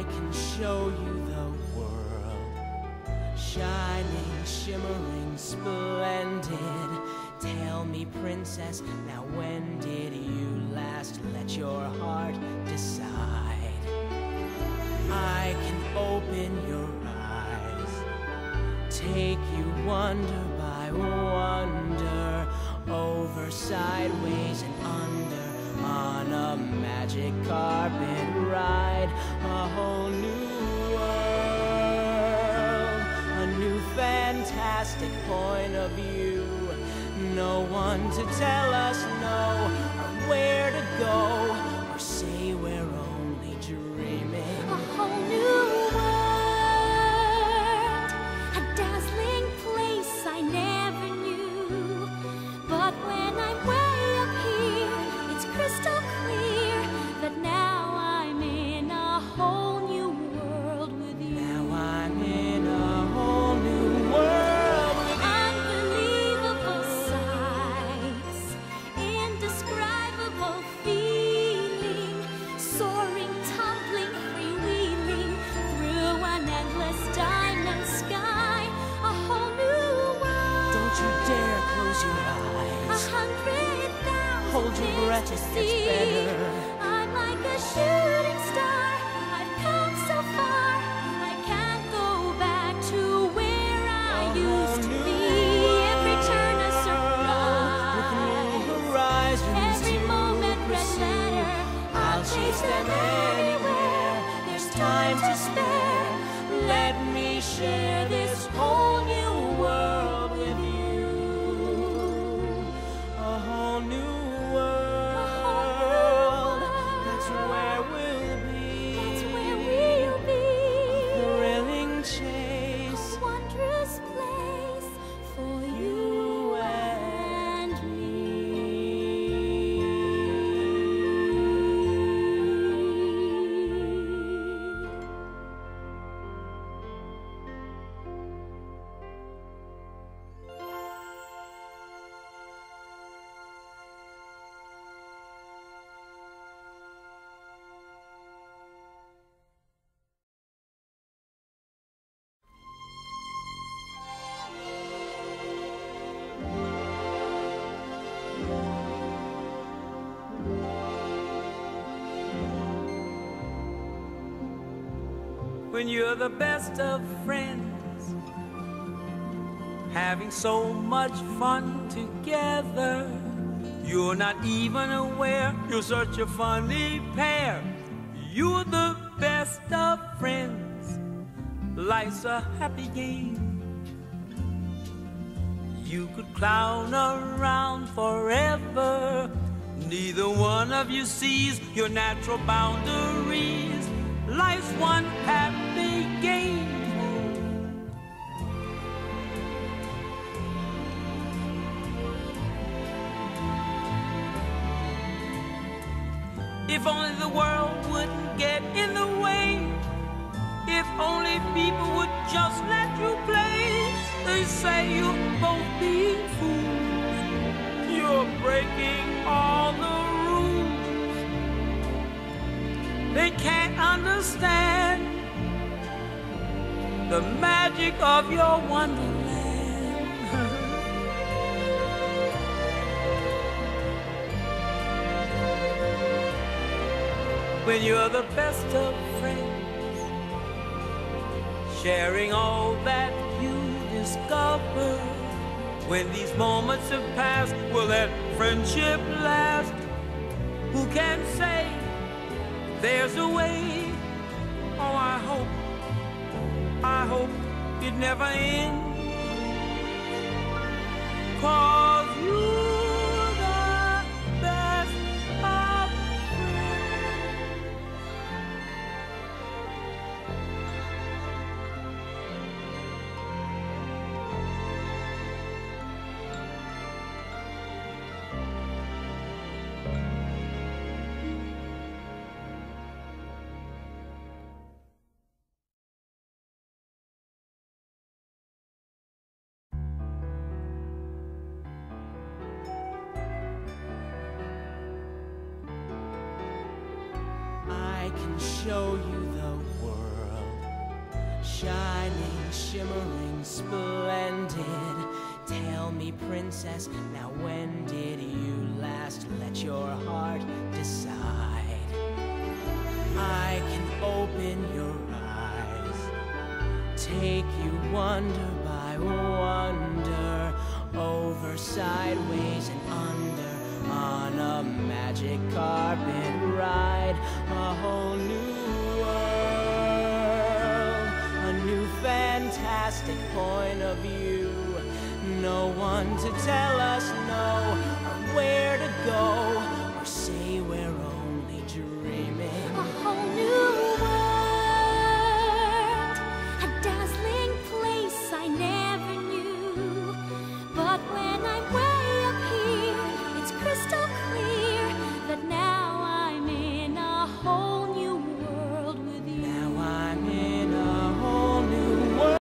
can show you the world, shining, shimmering, splendid. Tell me, princess, now when did you last let your heart decide? I can open your eyes, take you wonder by wonder, over, sideways, and under, on a magic carpet ride. A whole new world, a new fantastic point of view. No one to tell us no, or where to go, or say we're only dreaming. A whole new world, a dazzling place I never knew. But when I'm way up here, it's crystal clear that now I'm in a whole new world with you. Now I'm in a whole new world with you. Unbelievable sights, indescribable feeling, soaring, tumbling, freewheeling through an endless diamond sky. A whole new world. Don't you dare close your eyes. 100,000 Hold your breath, things it to gets see. better. I'm like a shooting star. I've come so far. I can't go back to where I used to be. Every turn a With new surprise. horizons Every to moment red pursue. letter. I'll chase them anywhere. There's time to spare. Let me share this whole new world with you. A whole new world. That's where we'll be. That's where we'll be. Thrilling chase. A wondrous place for you and me. When you're the best of friends, having so much fun together, you're not even aware you're such a funny pair. You're the best of friends. Life's a happy game. You could clown around forever. Neither one of you sees your natural boundaries. Life's one happy game. If only the world wouldn't get in the way. If only people would just let you play. They say you're both being fools. You're breaking all the rules. They can't understand the magic of your wonderland. When you're the best of friends, sharing all that you discover. When these moments have passed, will that friendship last? Who can say there's a way? Oh, I hope it never ends. 'Cause you're the best of friends. I can show you the world, shining, shimmering, splendid. Tell me, princess, now when did you last let your heart decide? I can open your eyes, take you wonder by wonder, over, sideways, and under, on a magic carpet ride, a whole new world, a new fantastic point of view. No one to tell us